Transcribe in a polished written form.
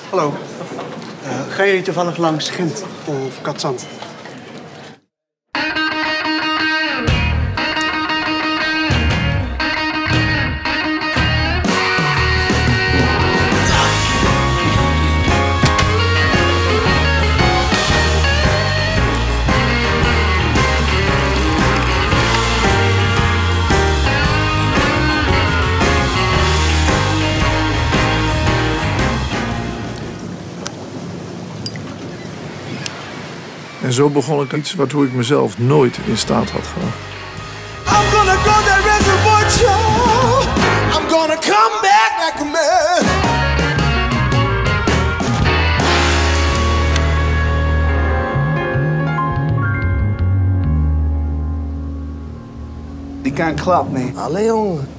Hallo. Ga je toevallig langs Gent of Katzand? En zo begon ik iets waartoe ik mezelf nooit in staat had geacht. I'm gonna go that reservoir, child. I'm gonna come back like a man. Die can't clap me. Allee, jongen.